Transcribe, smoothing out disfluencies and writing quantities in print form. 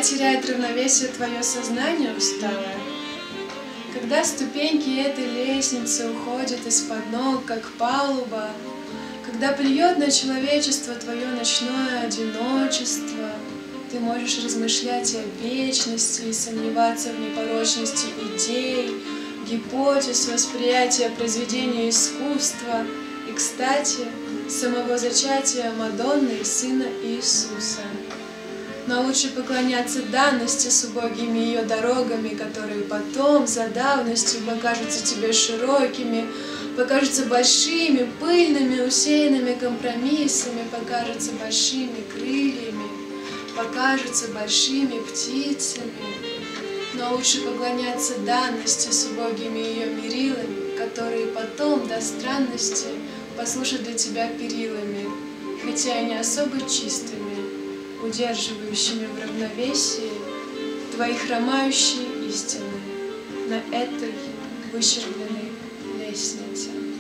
когда теряет равновесие твое сознание усталое, когда ступеньки этой лестницы уходят из-под ног, как палуба, когда плюет на человечество твое ночное одиночество, ты можешь размышлять о вечности и сомневаться в непорочности идей, гипотез, восприятия произведения искусства и, кстати, самого зачатия Мадонны и Сына Иисуса. Но лучше поклоняться данности с убогими ее дорогами, которые потом, за давностью, покажутся тебе широкими, покажутся большими, пыльными, усеянными компромиссами, покажутся большими крыльями, покажутся большими птицами. Но лучше поклоняться данности с убогими ее мерилами, которые потом, до странности, послужат для тебя перилами, хотя и не особо чистыми, удерживающими в равновесии твои хромающие истины на этой выщербленной лестнице.